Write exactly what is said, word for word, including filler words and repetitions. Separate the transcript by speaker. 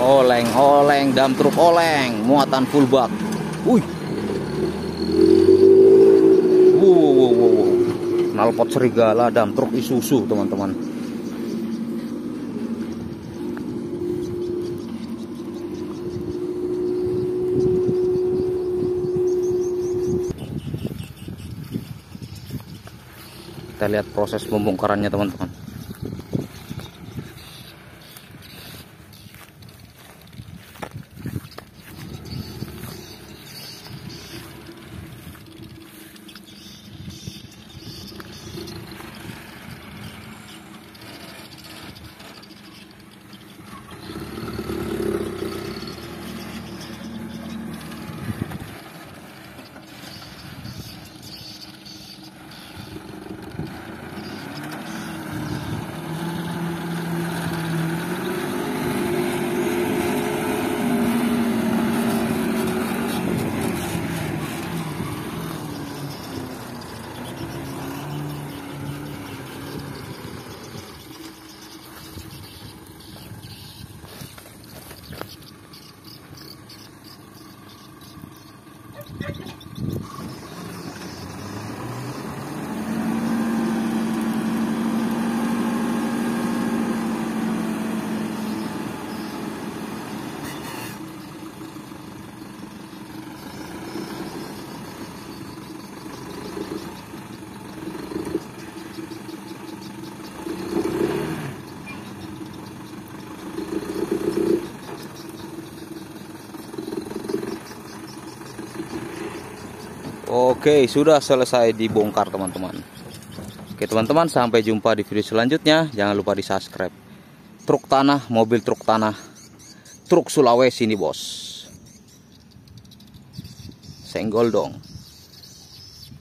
Speaker 1: Oleng, oleng, dam truk oleng, muatan full bak. Wih. Wow, wow, wow, wow. Knalpot serigala, dam truk Isuzu, teman-teman. Kita lihat proses pembongkarannya, teman-teman. Oke, sudah selesai dibongkar, teman-teman. Oke, teman-teman, sampai jumpa di video selanjutnya. Jangan lupa di subscribe. Truk tanah, mobil truk tanah, truk Sulawesi ini, bos. Senggol dong.